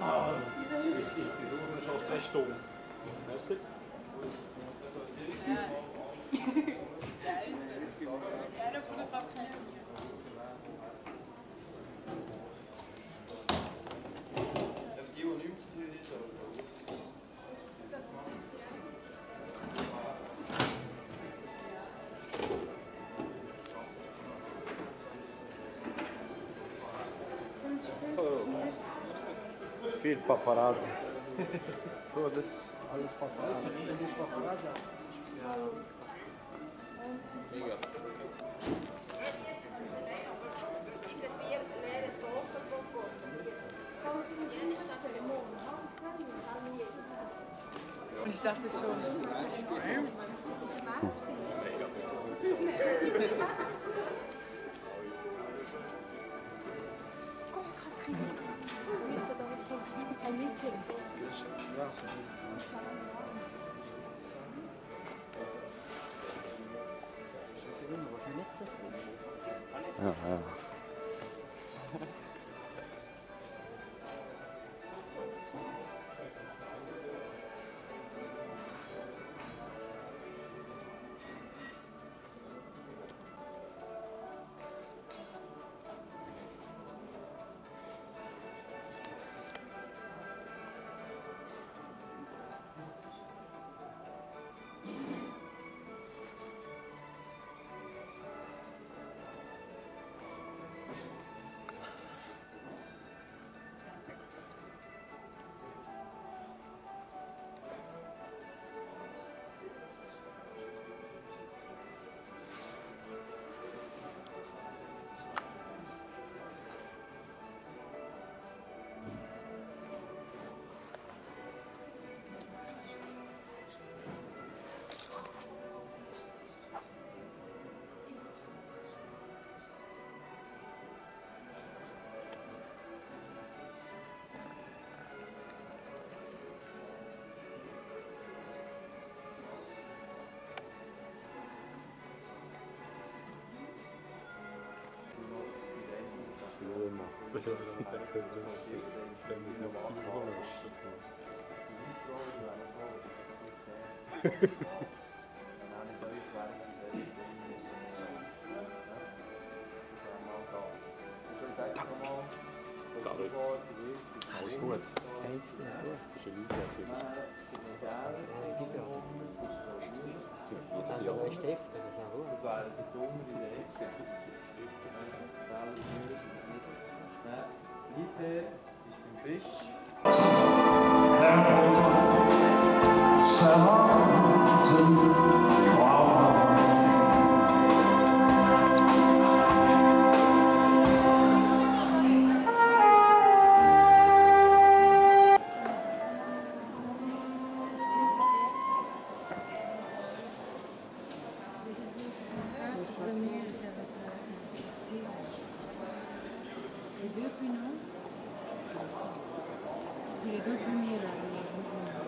Ich suche schon 2 Stunden. Merci. Einer fotografieren. Viel Paparazzi. So, das alles Paparazzi. Das ist Paparazzi. Mega. Diese 4 leere Soßen pro Porto. Jede Station. Ich dachte schon. Ja, ja. Salut. Alles gut. Geht's dir gut? Das ist ein Einsatz. Das ist ja ein Stift, das ist ja gut. Das war eine dumme Idee. Bitte, ich bin Fisch. Les deux premiers là,